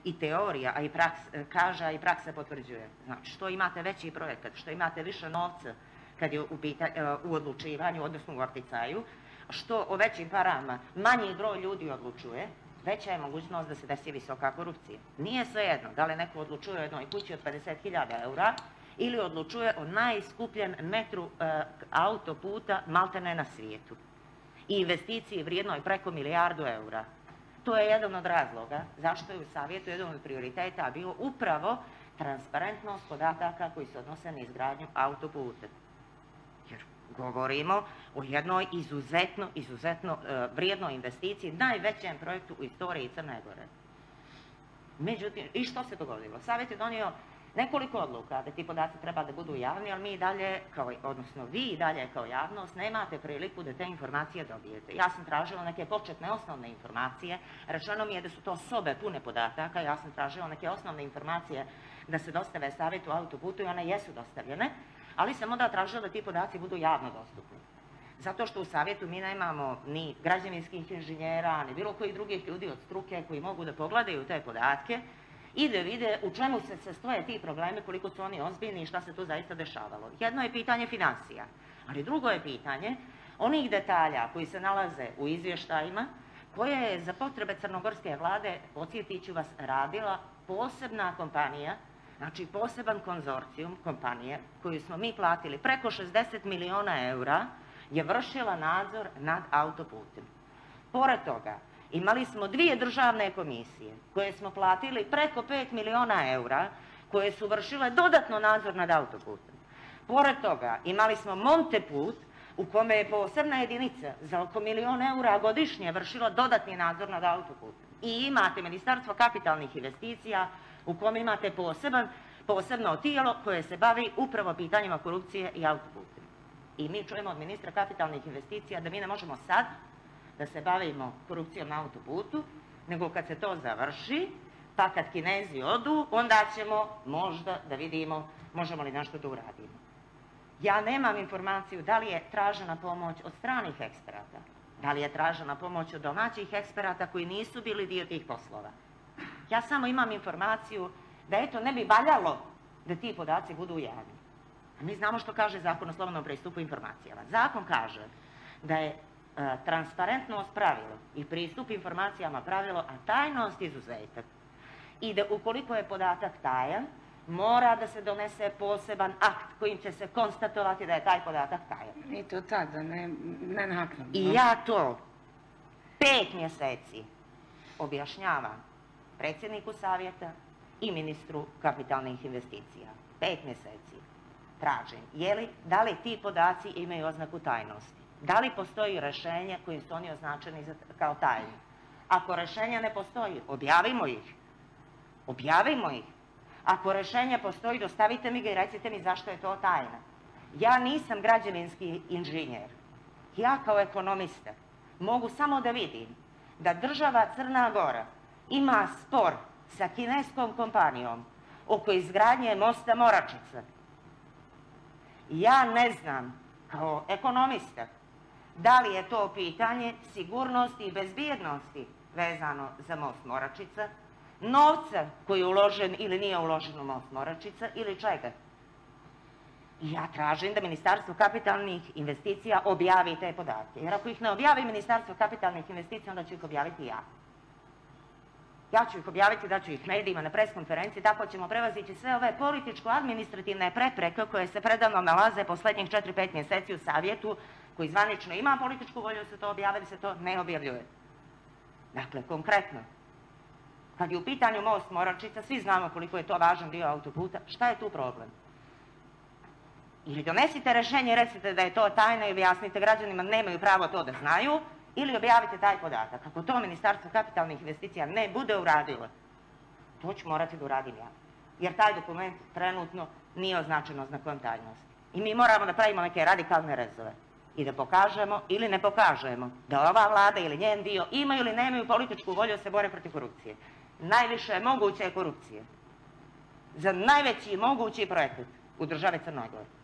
i teorija, kaže, a i praksa potvrđuje. Znači, što imate veći projekat, što imate više novca kad je u odlučivanju, odnosno u opticaju, što o većim parama manji broj ljudi odlučuje, veća je mogućnost da se desi visoka korupcija. Nije svejedno da li neko odlučuje o jednoj kući od 50.000 eura ili odlučuje o najskupljem metru autoputa maltene na svijetu i investiciji vrijednoj preko 1 milijardu eura. To je jedan od razloga zašto je u savjetu jedan od prioriteta bio upravo transparentnost podataka koji se odnose na izgradnju autoputa. Jer govorimo o jednoj izuzetno vrijednoj investiciji, najvećem projektu u istoriji Crne Gore. Međutim, i što se dogodilo? Savjet je donio nekoliko odluka da ti podaci treba da budu javni, ali mi i dalje, odnosno vi i dalje kao javnost, nemate priliku da te informacije dobijete. Ja sam tražila neke početne osnovne informacije, rečeno mi je da su to sobe pune podataka, ja sam tražila neke osnovne informacije da se dostave savjetu autoputu i one jesu dostavljene, ali sam onda tražila da ti podaci budu javno dostupni. Zato što u savjetu mi nemamo ni građevinskih inženjera, ni bilo koji drugih ljudi od struke koji mogu da pogledaju te podatke i da vide u čemu se sastoje ti problemi, koliko su oni ozbiljni i šta se tu zaista dešavalo. Jedno je pitanje financija, ali drugo je pitanje onih detalja koji se nalaze u izvještajima, koje je za potrebe crnogorske vlade, podsjetit ću vas, radila posebna kompanija, znači poseban konzorcijum kompanije koju smo mi platili preko 60 miliona eura, je vršila nadzor nad autoputem. Pored toga, imali smo 2 državne komisije koje smo platili preko 5 miliona eura, koje su vršile dodatno nadzor nad autoputem. Pored toga, imali smo Monteput, u kome je posebna jedinica za oko 1 milion eura godišnje vršila dodatni nadzor nad autoputem. I imate Ministarstvo kapitalnih investicija, u kome imate posebno tijelo koje se bavi upravo pitanjima korupcije i autoputem. I mi čujemo od ministra kapitalnih investicija da mi ne možemo sad da se bavimo korupcijom na autoputu, nego kad se to završi, pa kad Kinezi odu, onda ćemo možda da vidimo možemo li nešto da uradimo. Ja nemam informaciju da li je tražena pomoć od stranih eksperata, da li je tražena pomoć od domaćih eksperata koji nisu bili dio tih poslova. Ja samo imam informaciju da eto ne bi valjalo da ti podaci budu javni. A mi znamo što kaže Zakon o slobodnom pristupu informacijama. Zakon kaže da je transparentnost pravilo i pristup informacijama pravilo, a tajnost izuzetak. I da ukoliko je podatak tajan, mora da se donese poseban akt kojim će se konstatovati da je taj podatak tajan. I to tada, ne naknadno. I ja to 5 mjeseci objašnjavam predsjedniku savjeta i ministru kapitalnih investicija. 5 mjeseci tražim. Da li ti podaci imaju oznaku tajnosti? Da li postoji rješenje kojim su oni označeni kao tajni? Ako rješenja ne postoji, objavimo ih. Objavimo ih. Ako rješenje postoji, dostavite mi ga i recite mi zašto je to tajna. Ja nisam građevinski inženjer. Ja kao ekonomista mogu samo da vidim da država Crna Gora ima spor sa kineskom kompanijom oko izgradnje mosta Moračica. Ja ne znam kao ekonomista da li je to pitanje sigurnosti i bezbjednosti vezano za most Moračica, novca koji je uložen ili nije uložen u most Moračica ili čega. I ja tražim da Ministarstvo kapitalnih investicija objavi te podatke. Jer ako ih ne objavi Ministarstvo kapitalnih investicija, onda ću ih objaviti ja. Ja ću ih objaviti, daću ih medijima na preskonferenciji, tako ćemo prevazići sve ove političko-administrativne prepreke koje se predavno nalaze poslednjih 4-5 mjeseci u savjetu, koji zvanično ima političku volju da se to objave, da se to ne objavljuje. Dakle, konkretno, kad je u pitanju most Moračica, svi znamo koliko je to važan dio autoputa, šta je tu problem? Ili donesite rješenje i recite da je to tajna i objasnite građanima nemaju pravo to da znaju, ili objavite taj podatak. Ako to Ministarstvo kapitalnih investicija ne bude uradilo, to ću morati da uradim ja. Jer taj dokument trenutno nije označen oznakom tajnosti. I mi moramo da pravimo neke radikalne rezove. I da pokažemo ili ne pokažemo da ova vlada ili njen dio imaju ili nemaju političku volju da se bore protiv korupcije. Najviše moguće je korupcije. Za najveći mogući projekat u državi Crnoj Gori.